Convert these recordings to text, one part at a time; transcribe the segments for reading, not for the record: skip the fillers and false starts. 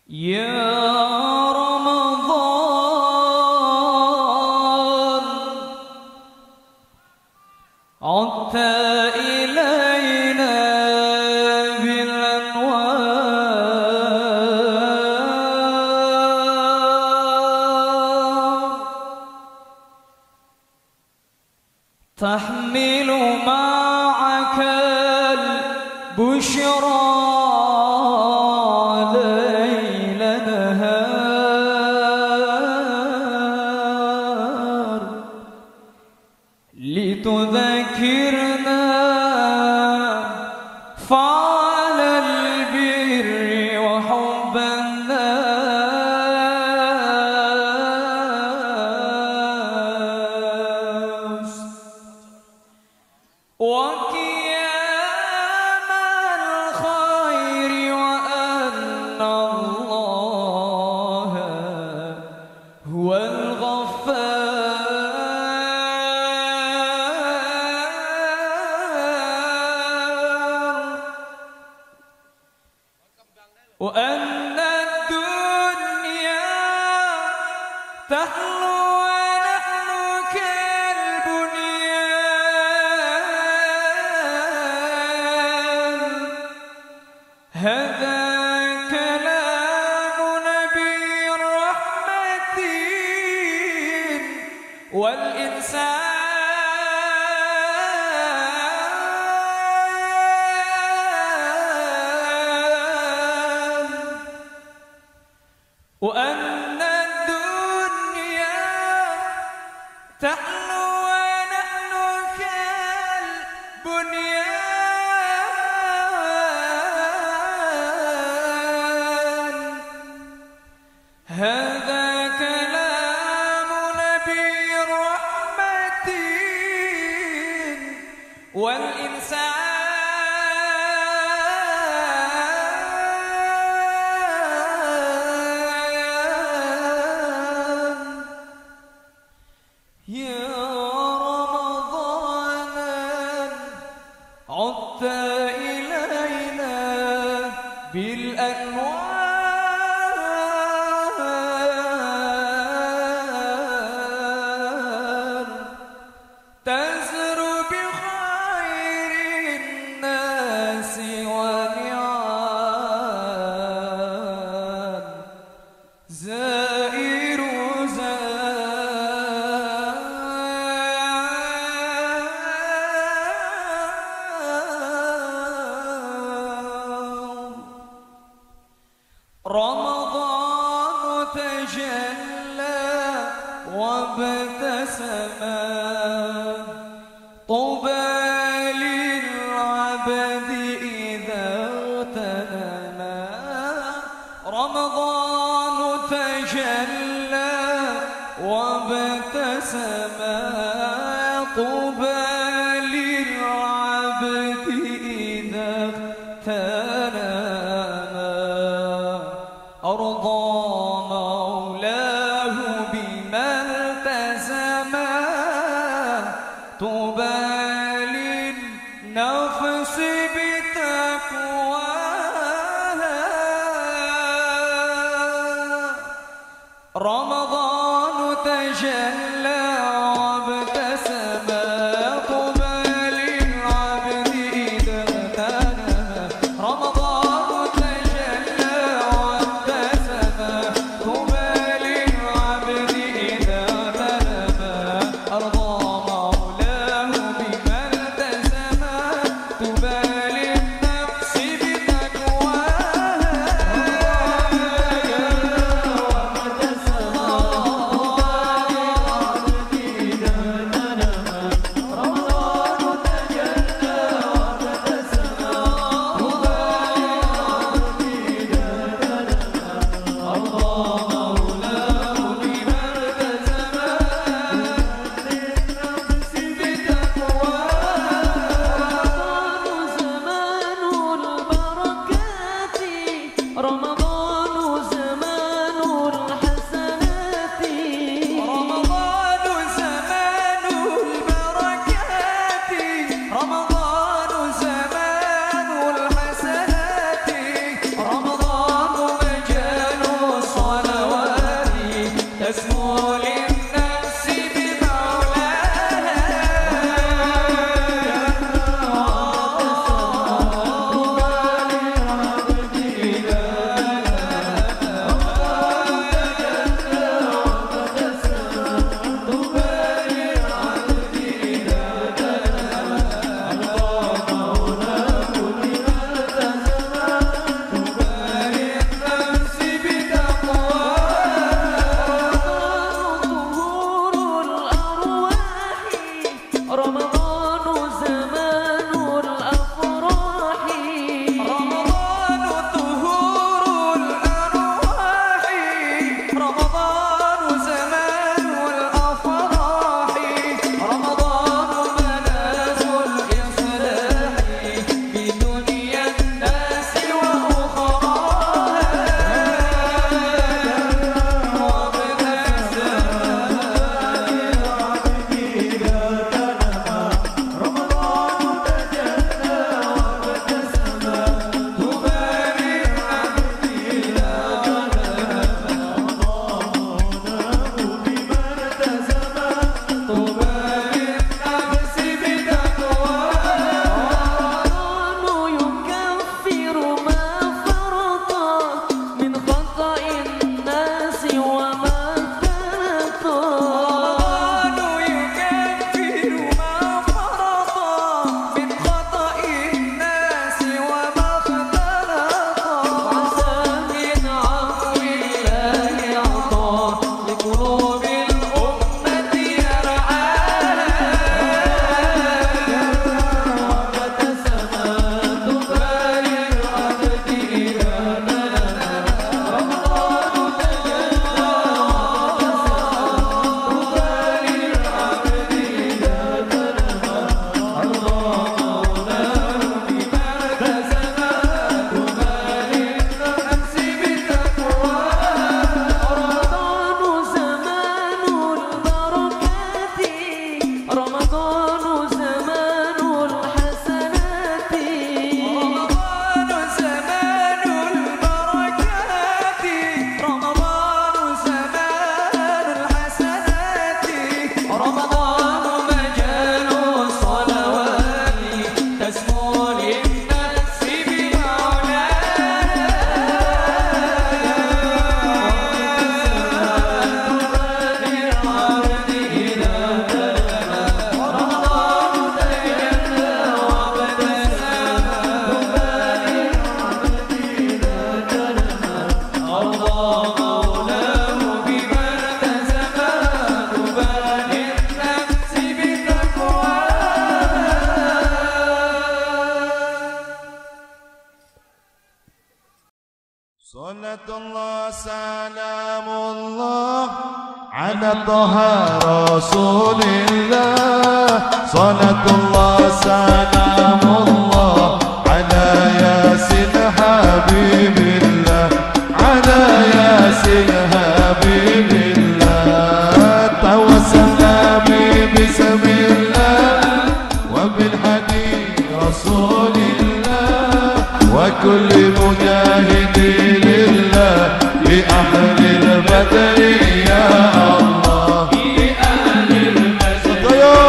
يا رمضان عدت إلينا بالأنوار تحمل معك البشرى لتذكرنا فعل البر وحب الناس وقيام الخير وأن الله هو الغفار وأن الدنيا تحلو ونحن كالبنيان هذا كلام نبي الرحمة والإنسان وأن الدنيا تحلو ونحن كالبنيان هذا كلام نبي الرحمة والإنسان عدت إلينا بالأنوار تزر بخير الناس ونعان زائر رمضان تجلى وابتسم طوبى للعبد إذا اغتنما رمضان تجلى وابتسم طوبى للعبد إذا اغتنما أرضى مولاه بما التزم طوبى للنفس بتقواها رمضان تجلى وابتسم طوبى للعبد إذا اغتنم رمضان تجلى وابتسم طوبى للعبد إذا اغتنم أرضى مولاه بما التزم طوبى للنفس بتقواها رمضان زمان الحسنات رمضان مجال صلاة الله سلام الله على طه رسول الله صلاة الله سلام الله على ياسين حبيب الله على ياسين حبيب الله توسلنا بسم الله وبالهدي رسول الله وكل مجاهد لله بأهل البدر يا الله بأهل البدر يا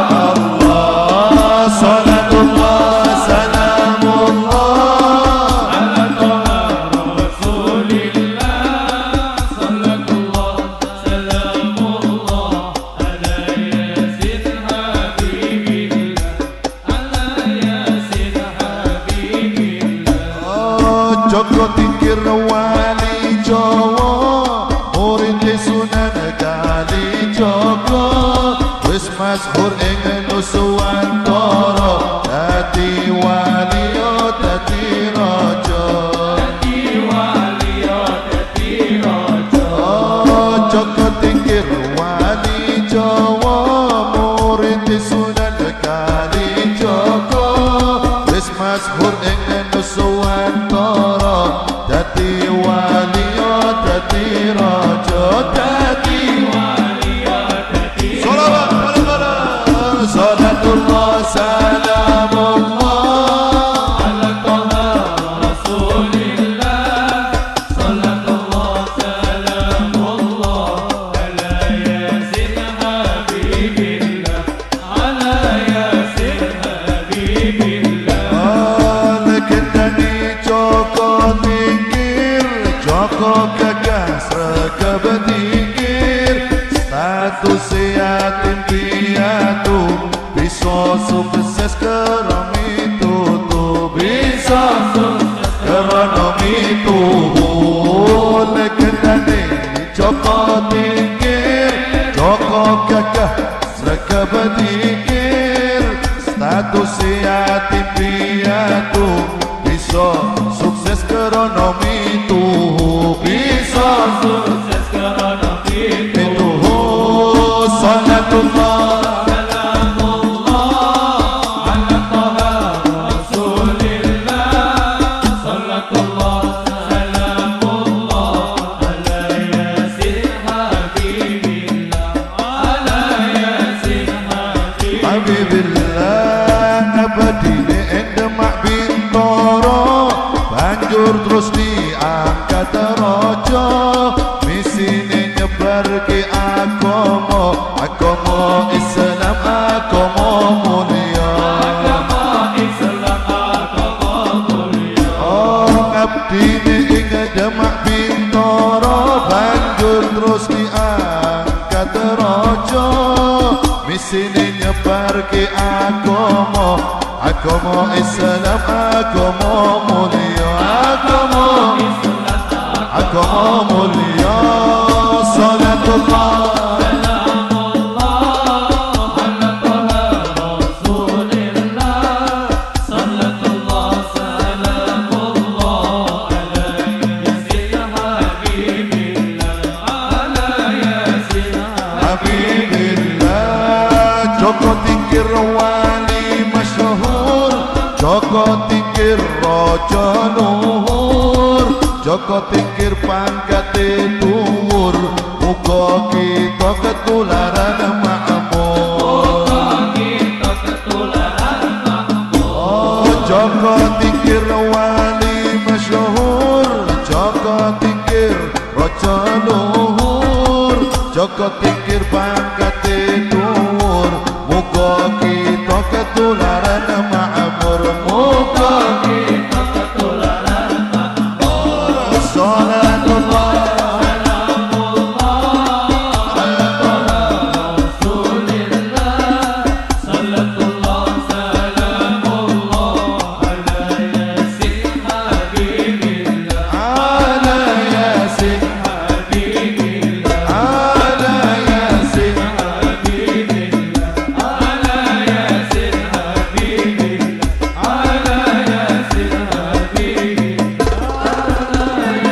الله صلاة الله سلام الله على طه رسول الله صلاة الله سلام الله على ياسين حبيب الله على ياسين حبيب الله Joko tingkir wali Jawa murid Sunan Kali Joko wis masyhur ing Nuswantara dadi wali dadi raja dadi wali dadi raja Joko tingkir wali Jawa murid Sunan Kali Joko wis masyhur ing Nuswantara dadi wali dadi raja dadi wali dadi sholawat salatullah salamullah ala taha rasulillah salatullah salamullah ala yasin habibillah ala yasin habibillah lekendani Joko tingkir Joko gagas rekab tingkir status yatim piatu bisa sukses kerana itu bisa sukses kerana itu lekendani Joko tingkir Joko gagas rekab tingkir status yatim piatu bisa sukses kerana itu bisa sukses kerana itu salatullah salamullah ala taha rasulillah salatullah salamullah ala yasin habibillah ala yasin habibillah abadi Demak Bintoro banjur terus diangkat raja misine nyebar ke agama Islam agama mulia agama Islam agama mulia abdi ing Demak Bintoro banjur terus diangkat raja misine nyebar ke agama Islam agama mulia agama mulia salatullah salamullah ala taha rasulillah salatullah salamullah ala yasin habibillah ala yasin habibillah Joko tingkir wali masyhur Joko tingkir raja luhur Joko tingkir pangkate dhuwur muga kita ketularan makmur muga kita ketularan makmur Joko tingkir wali masyhur Joko tingkir raja luhur Joko tingkir pangkate dhuwur muga kita ketularan makmur muga kita ketularan makmur salatullah salamullah ala taha rasulillah salatullah salamullah ala yasin habibillah ala yasin habibillah ala yasin habibillah ala yasin habibillah ala yasin habibillah ala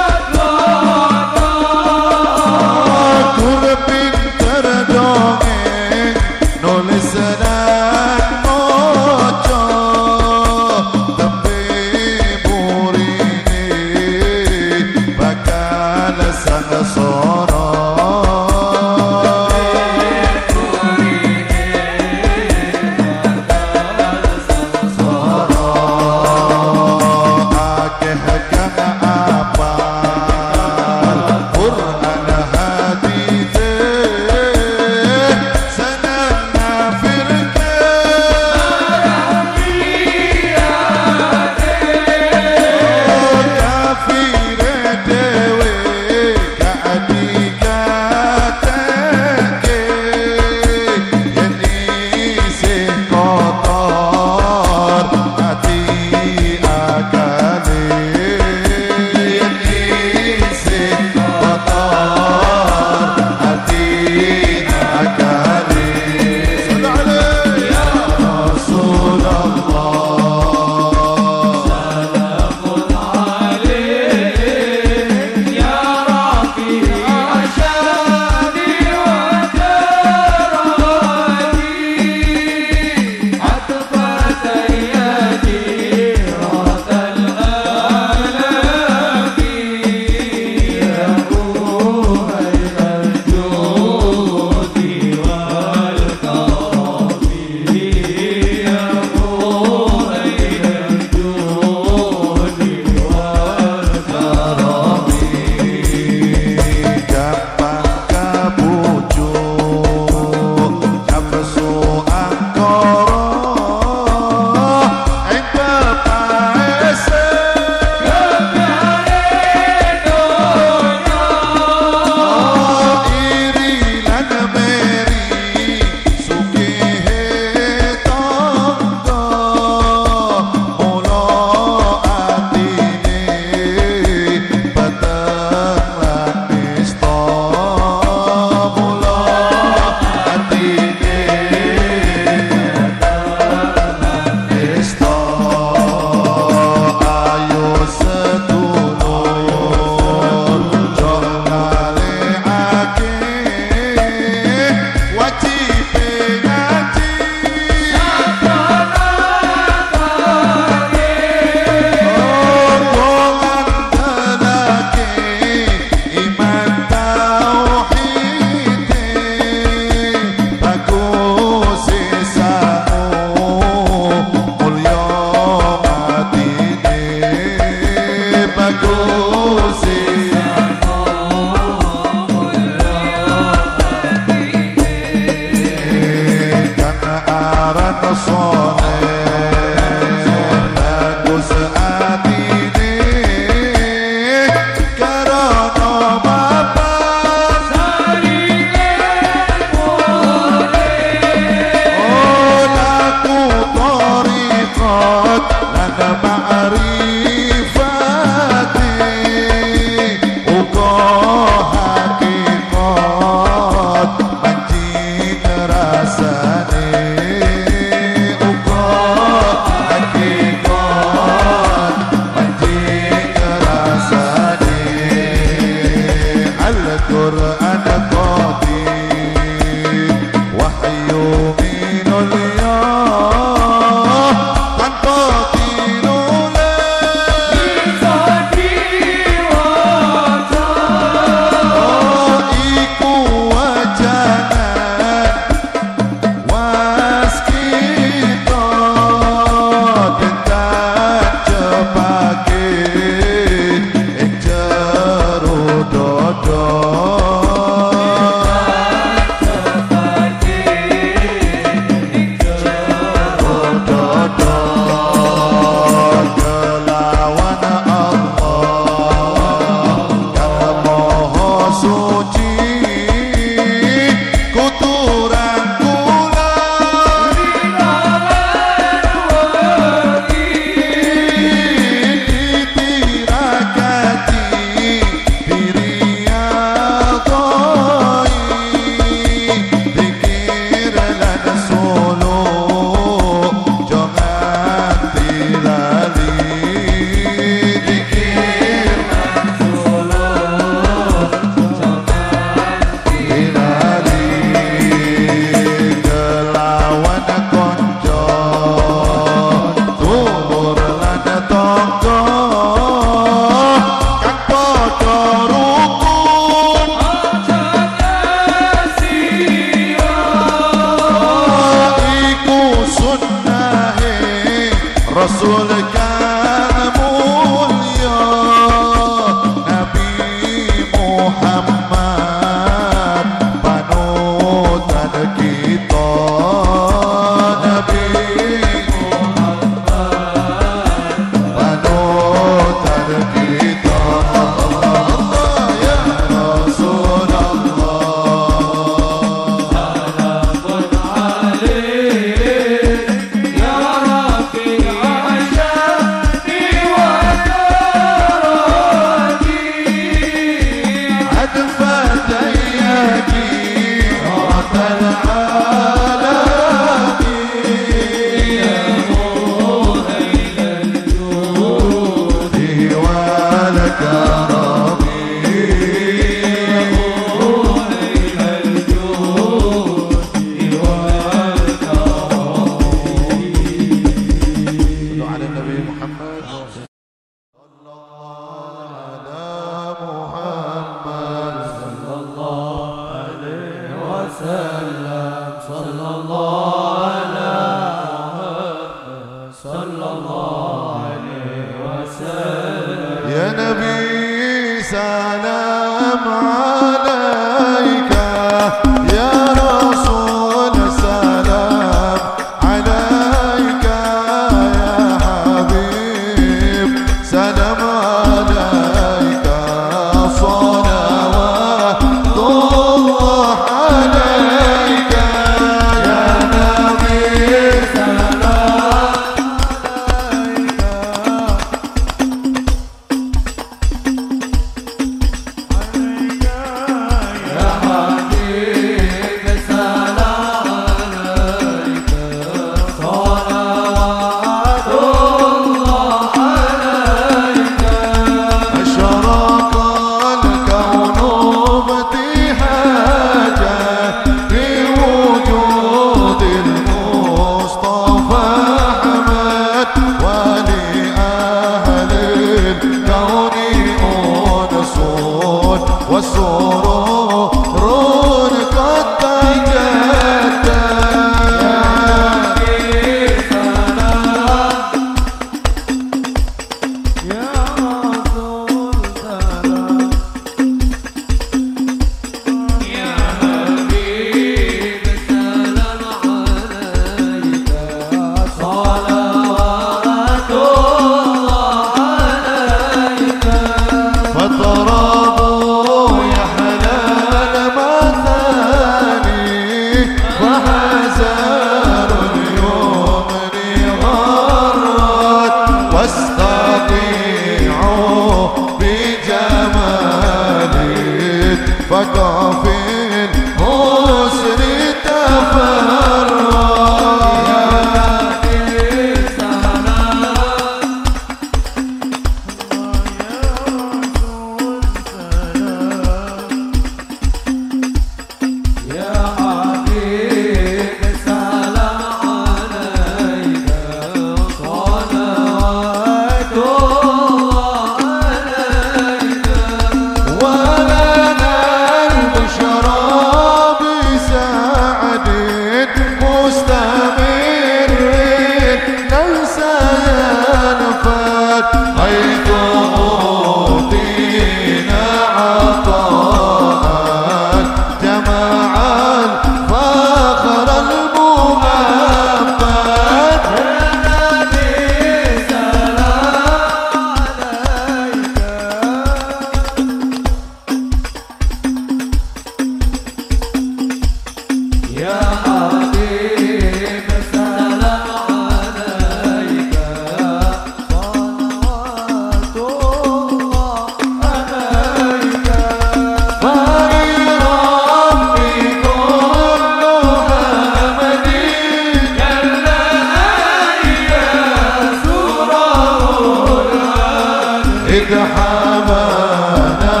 سيد حبانا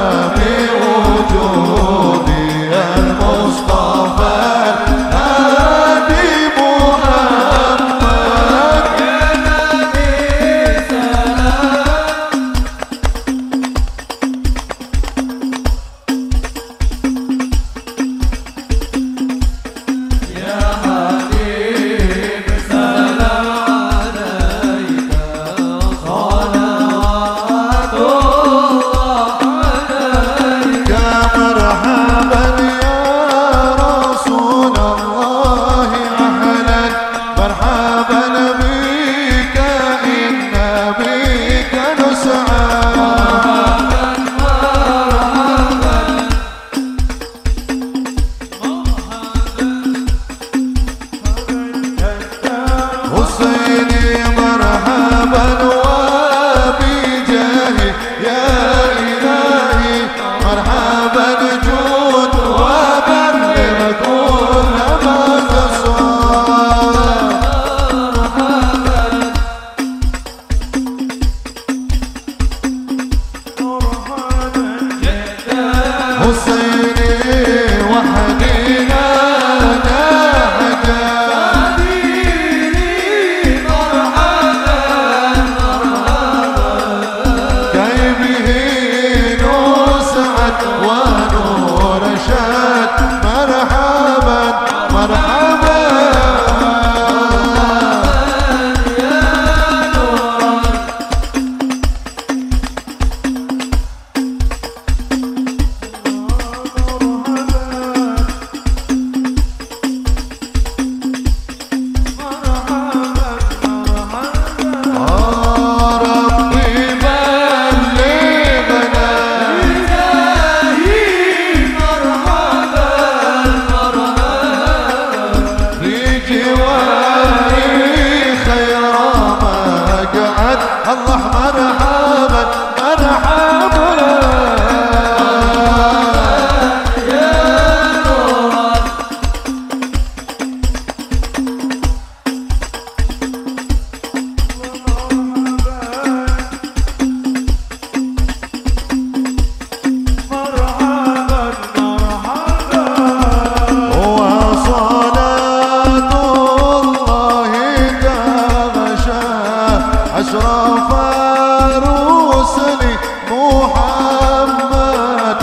بوجودي المصطفى الهادي محمد يا نبي سلام يا حبيب سلام عليك صلوات الله عليك يا مرحبا يا رسول الله أهلا مرحبا بك إن بك نسعى حسيني مرحبا وبجاهي يا إلهي مرحبا جود وبلغ كل ما تصاب حسيني وحدي أنا حجاج كي به نسعد ونور شاد مرحبا مرحبا ربي بلغنا في جواري خير مقعد الله مرحبا مرحبا وصلاة الله تغشى أشرف الرسل محمد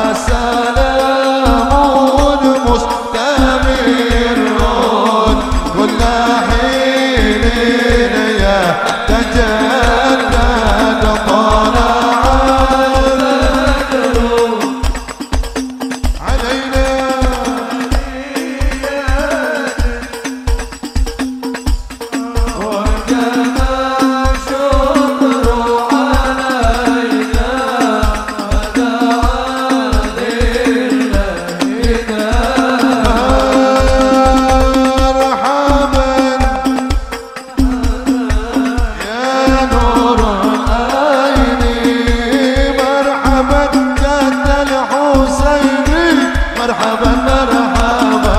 وسلام مستمر كل حين يتجدد طلع البدر علينا والجمال شكر عليك ودعا لله مرحبا يا نور العين مرحبا جد الحسين مرحبا مرحبا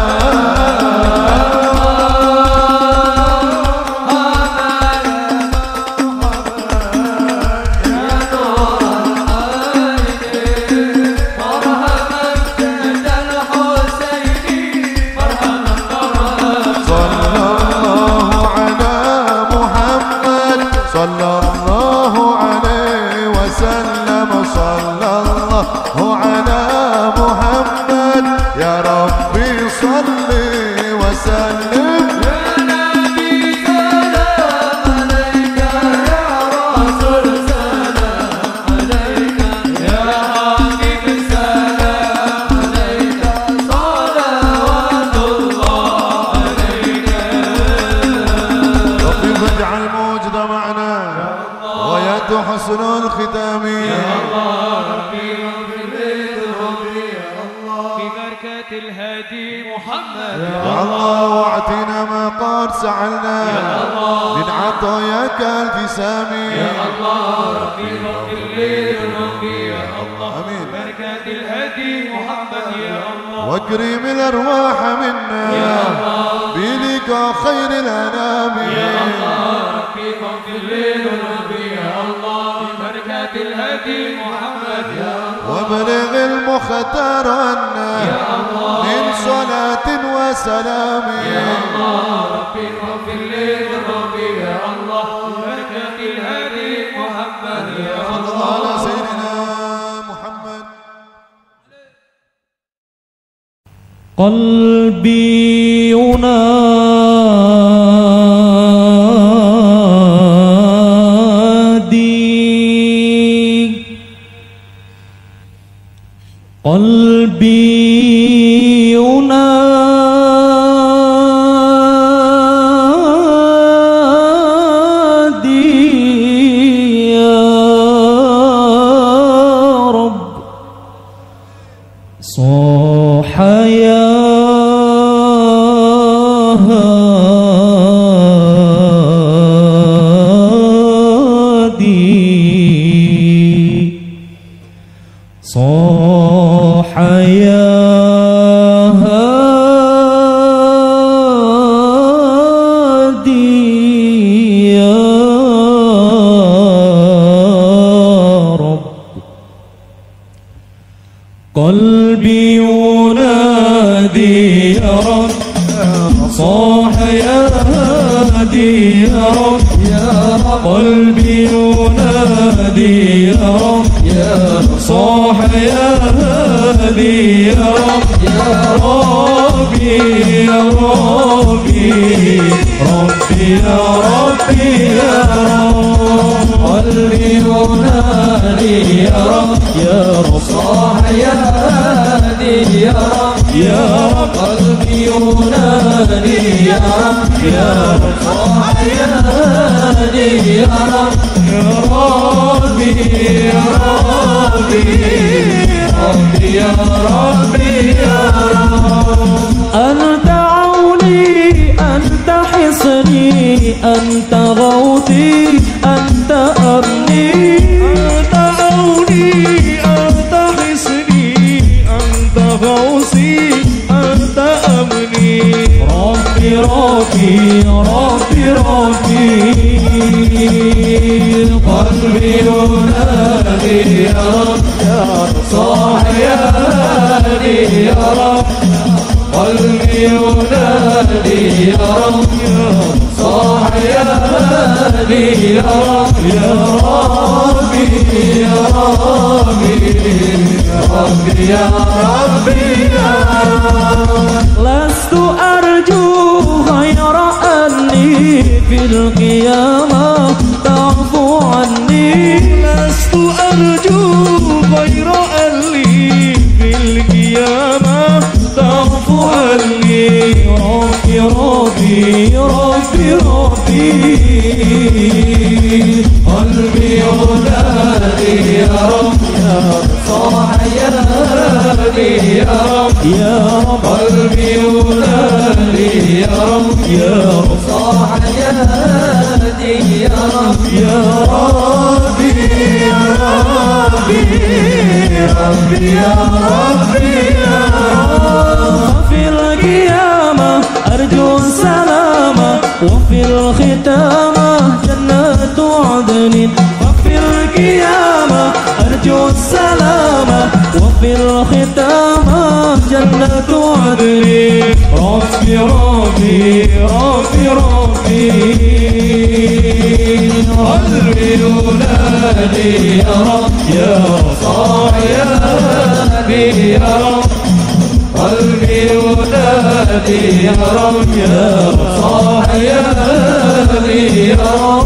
صلى الله عليه وسلم صلى الله على محمد يا ربي صل وسلم يا نبي سلام عليك يا رسول سلام عليك يا حبيب سلام عليك صلوات الله عليك ربي فاجعل موجد معنا ويد حسن الختام ربي واغفر لي ذنوبي يا الله ببركة الهادي محمد يا الله واعطنا ما قد سعلنا من عطاياك الجسام يا الله ربي واغفر لي ذنوبي يا الله امين ببركة الهادي محمد يا الله واكرم الارواح منا يا الله بلقاء خير الانام يا الله ربي واغفر لي ذنوبي يا الله ببركة الهدي محمد يا الله وابلغ المختار عنا من صلاة وسلام يا الله ربي اغفر لي ذنوبي يا الله بركة الهدي محمد يا الله على سيدنا محمد. قلبي ينادي قلبي ينادي يا رب صاح يا صاح يا هادي يا رب قلبي ينادي يا رب صاح يا هادي يا رب قلبي ينادي يا رب صاح يا هادي يا رب يا ربي يا ربي ربي يا ربي يا رب قلبي ينادي يا رب صاح يا هادي يا رب يا رب قلبي ينادي يا رب صاح يا هادي يا رب يا ربي يا ربي ربي يا ربي يا رب أنت عوني أنت حصني أنت غوثي أنت أمني أنت عوني أنت حصني أنت غوثي أنت أمني ربي ربي ربي ربي قلبي ينادي يا رب صاح يا هادي يا رب قلبي ينادي يا رب صاح يا هادي يا رب يا ربي يا ربي ربي يا ربي يا رب لست أرجو غير أني في القيامة تعفو عني لست أرجو غير أني في القيامة تعفو عني ربي ربي ربي ربي قلبي ينادي يا رب صاح يا هادي يا رب يا رب قلبي ينادي يا رب صاح يا هادي يا رب يا ربي يا ربي ربي يا ربي يا رب في القيامة أرجو السلامة وفي الختامة جنة عدن وفي القيامة أرجو السلامة وفي الختامة جنة عدن ربي ربي ربي ربي قلبي ينادي يا رب يا صاح يا هادي يا رب قلبي ينادي يا رب يا صاح يا هادي يا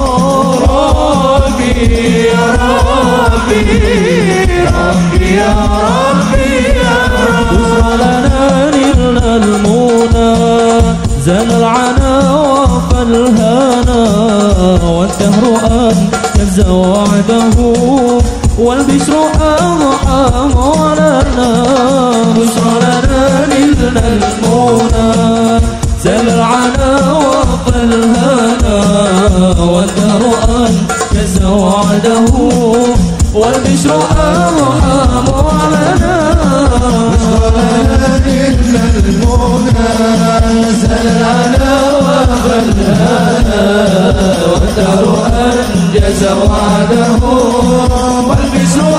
ربي يا ربي ربي يا ربي يا رب لنا نلنا المنى زال العنا وفى الهنا والدهر أنجز وعده والبشر أضحى مولانا بشر لنا نلنا المنى زال العنا وفى الهنا والدهر أنجز وعده والبشر أضحى مولانا بشر لنا نلنا المنى زال العنا وفى الهنا والدهر أنجز وعده والبشر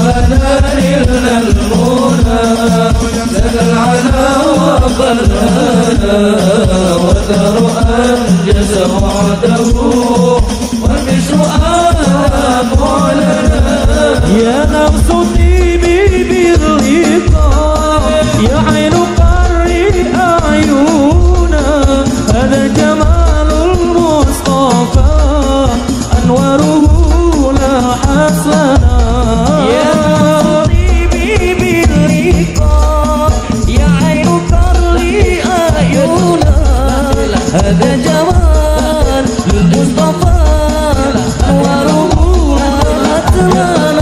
لنا نلنا المنى زاد العنا وقلنا والدار أنجز وعده والبشر آمالنا يا نفس طيبي بالرقاء يا عين قري أعينا هذا جمال المصطفى أنواره لا حسنا يا طيبي بالرقاء يا عين قري أعينا هذا جمال المصطفى أنواره لا حسنا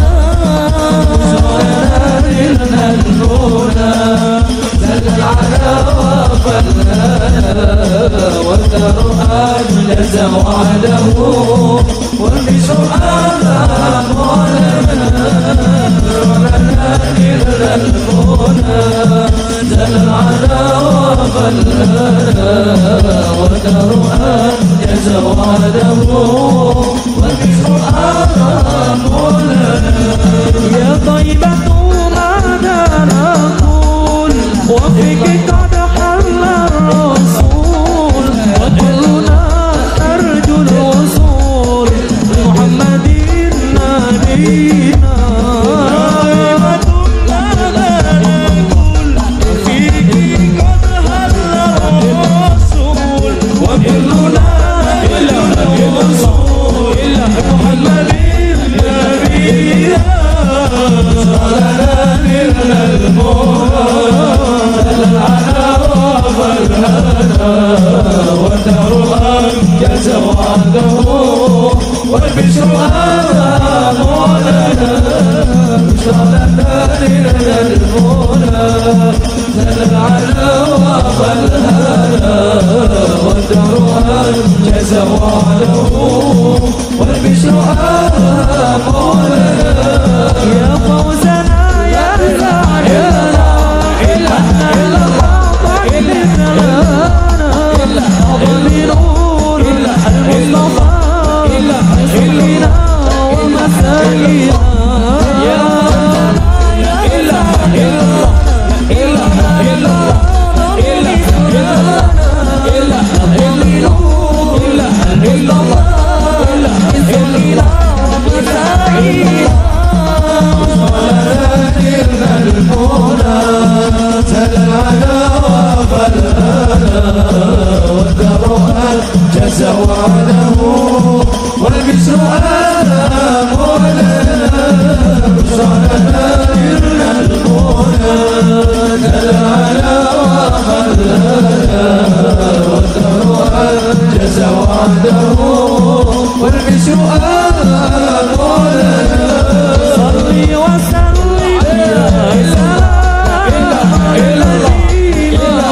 نلنا المنى زاد العنا وقلنا والدار أنجز وعده والبشر آمالنا نلنا المنى زاد العنا وقلنا والدار أنجز وعده والبشر آمالنا يا طيبة ماذا نقول وفيك قد حل الرسول وكلنا نرجو الوصول لمحمد نبينا طيبة ماذا نقول وفيك قد حل الرسول وكلنا نرجو الوصول لمحمد نبينا نلنا المنى العنا وقلنا والدار أنجز وعده والبشر آمالنا بشرى لنا نلنا المنى العنا وقلنا والدار أنجز وعده والبشر آمالنا يا فوزنا يا سعدنا إلا الحاضر لنا بنور المصطفى سيدنا ومساكينا يا إلا وعده والبشر آمالنا بشرى لنا نلنا المنى العنا وقلنا والدار أنجز وعده والبشر آمالنا صلي وسلم يا سلام الذي لا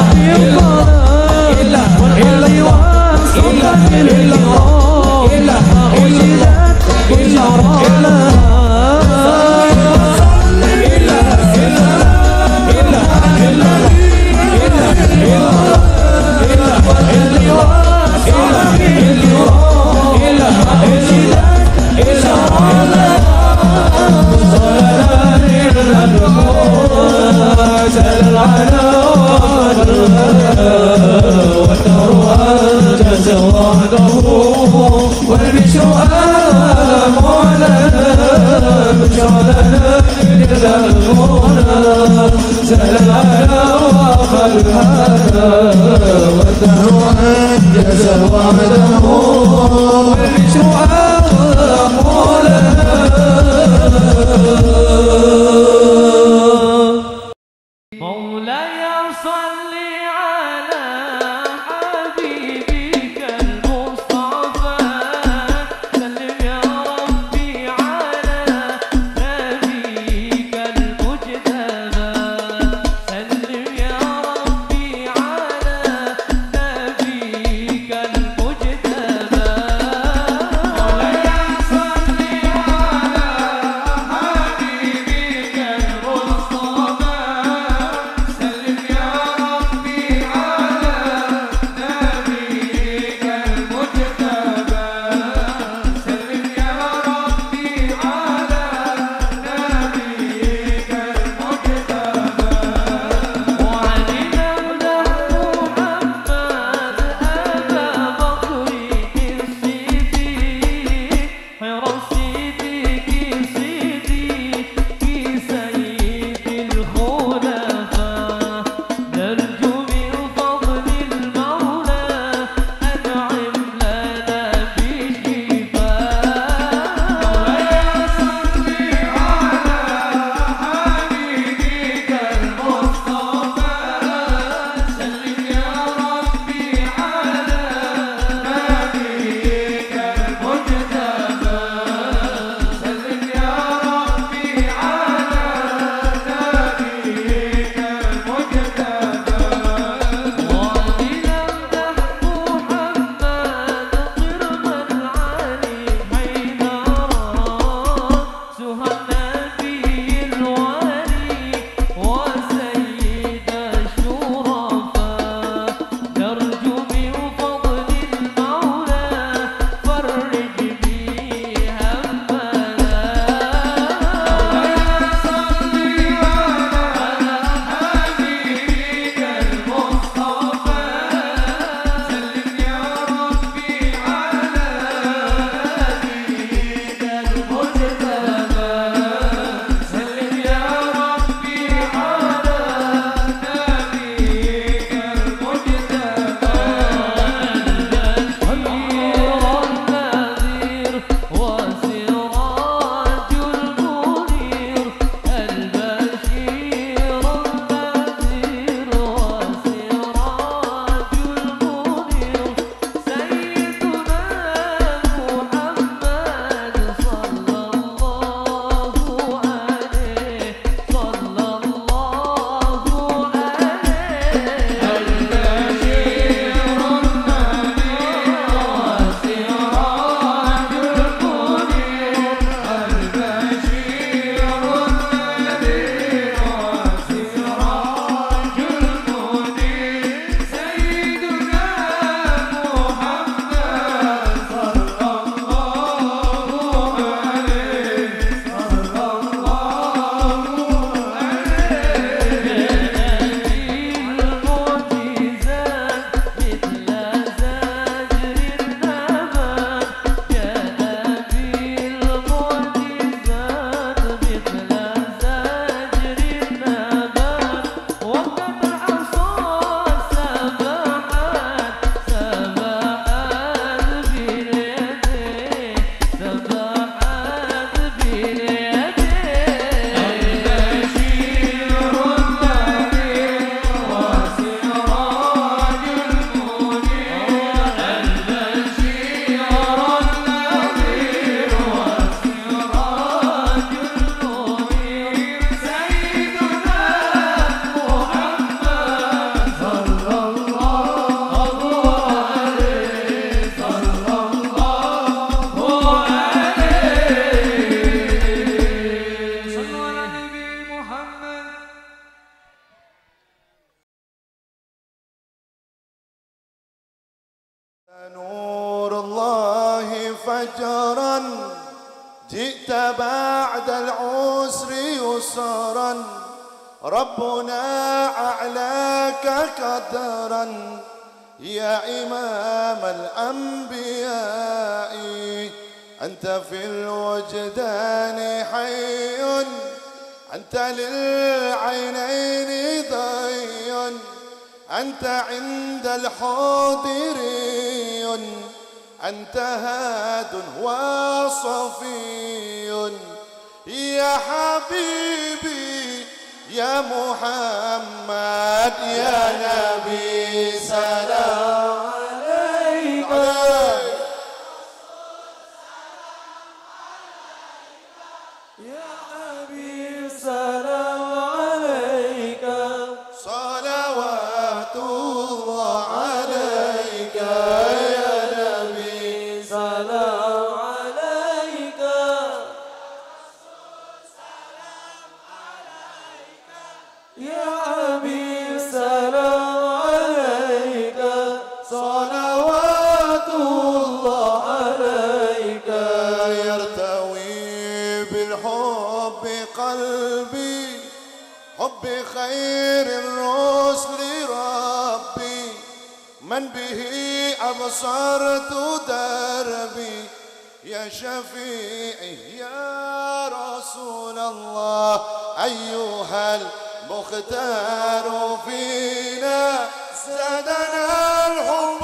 والبشر آمالنا بشرى لنا نلنا المنى زاد العنا وقلنا والدهر أنجز وعده والبشر آمالنا مولاي صل على حبيبك المصطفى سلم يا ربي على نبيك المجتبى سلم يا ربي على نبيك المجتبى الله فجرا جئت بعد العسر يسرا ربنا أعلاك قدرا يا إمام الأنبياء أنت في الوجدان حي أنت للعينين ضي أنت عند الحاضري أنت هاد وصفي يا حبيبي يا محمد يا نبي سلام عليك يا حبيب سلام عليك صلوات الله عليك يا نبي سلام عليك يا حبيب سلام عليك صلوات الله عليك يرتوي بالحب قلبي حب خير الرسل ربي من به أبصرت دربي يا شفيعي يا رسول الله أيها المختار فينا زادنا الحب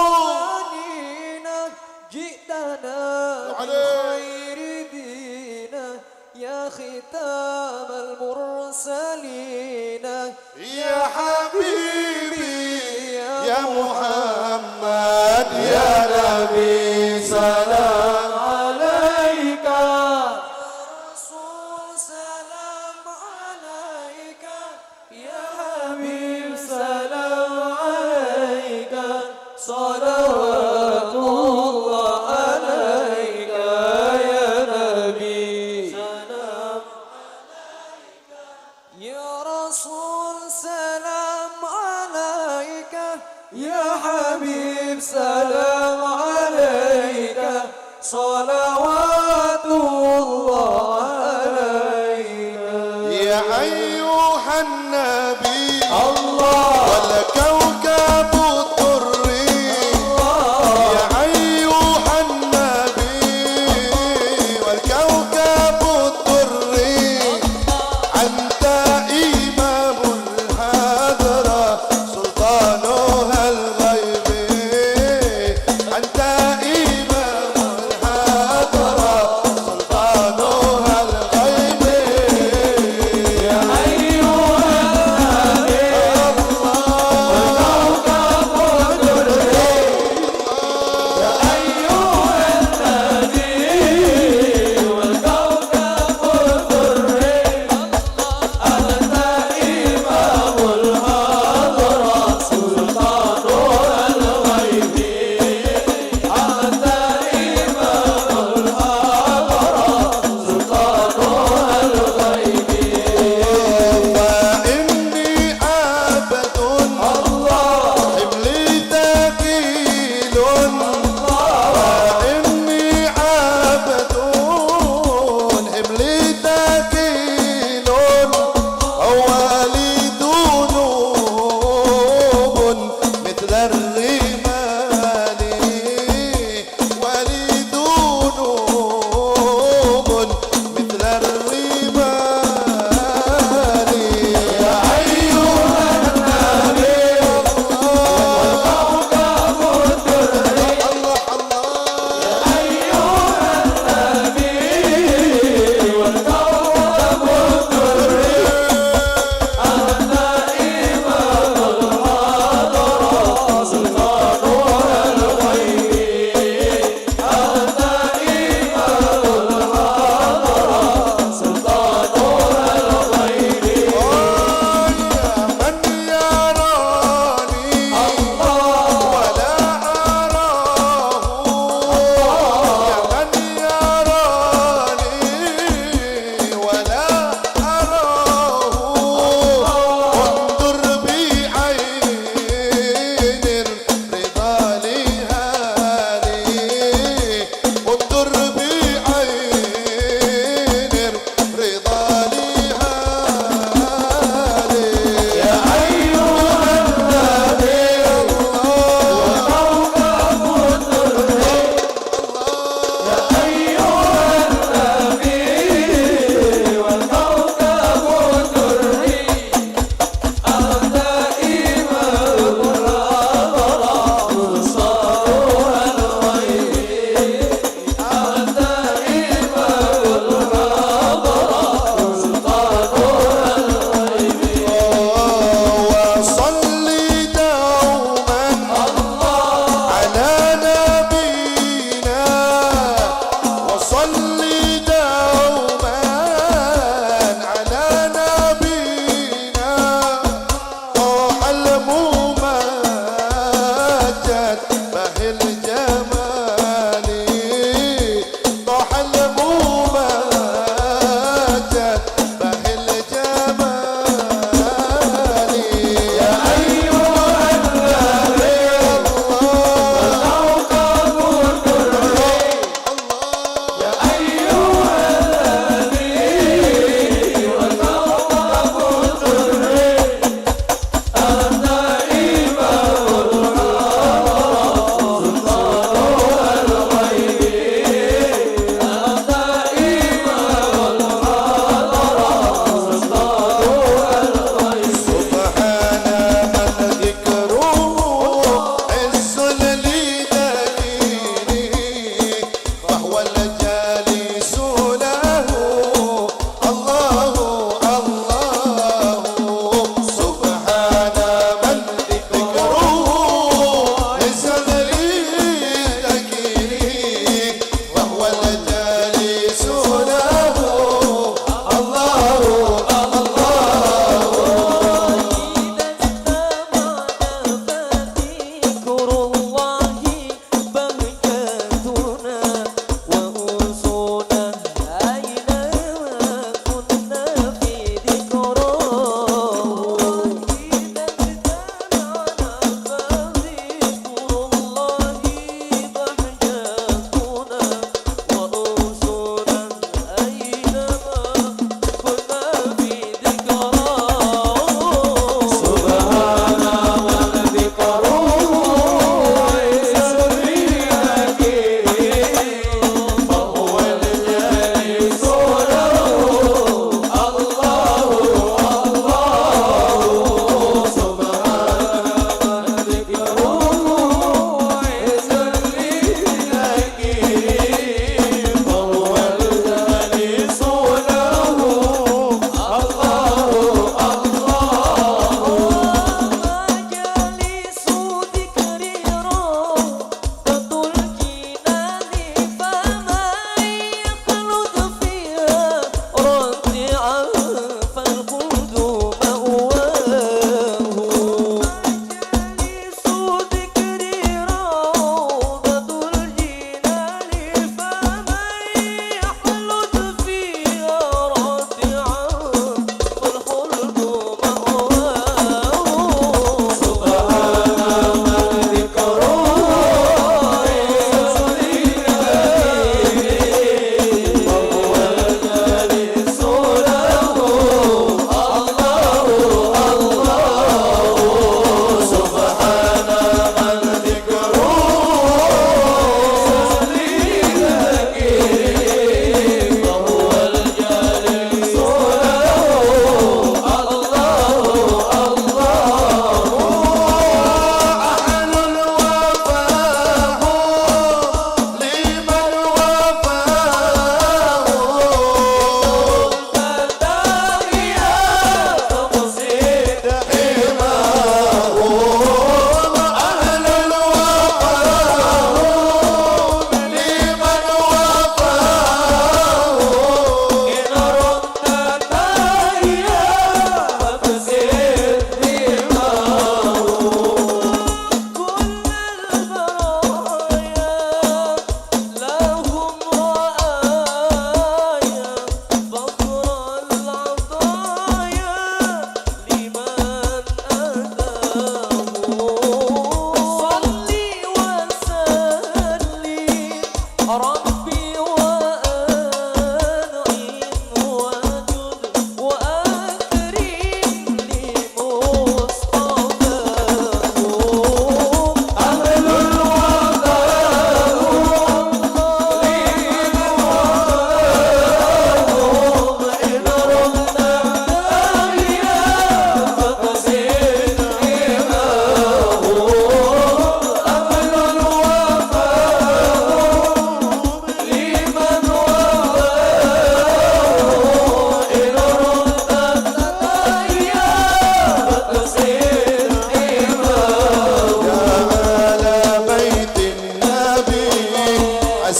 جئتنا بخير دينا يا ختام المرسلين يا حبيبي يا محمد يا نبي سلام عليك يا رسول سلام عليك يا حبيب سلام عليك صلوات الله عليك يا نبي سلام عليك يا رسول سلام عليك يا حبيب سلام عليك صلوات الله عليك يا أيها النبي الله والكوكب الدري يا أيها النبي والكوكب الدري أنت إمام الحضرة سلطانها الغيبي أنت إمام الحضرة سلطانها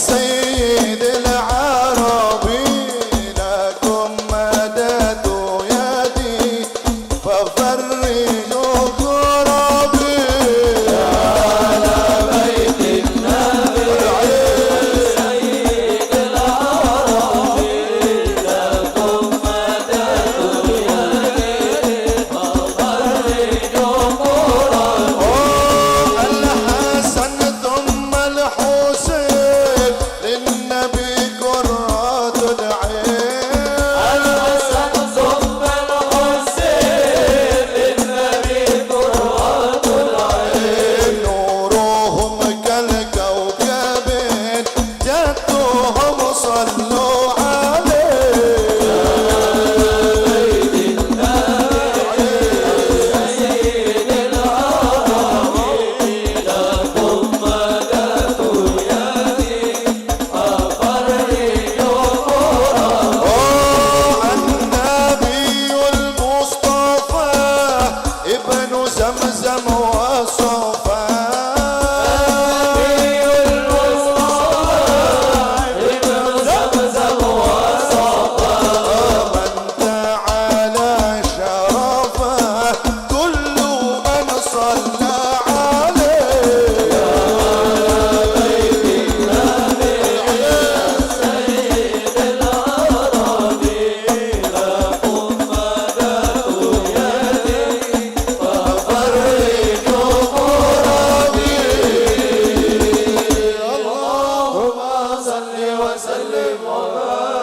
سيد العربي لكم مددت يدي ففرجوا كربي على بيت النبي سيد العربي لكم مددت يدي ففرجوا كربي الحسن ثم الحسين للنبي قرة العين الحسن ثم الحسين للنبي قرة العين نورهم كالكوكب جدهم صلوا عليه بيت النبي سيد العربي لكم مددت يدي ففرجوا النبي المصطفى ابن زمزم وصفا النبي المصطفى ابن زمزم وصفا من تعالى شرفه كل من صلى عليه بيت النبي سيد العربي لكم مددت يدي ففرجوا كربي اللهم صل وسلم وبارك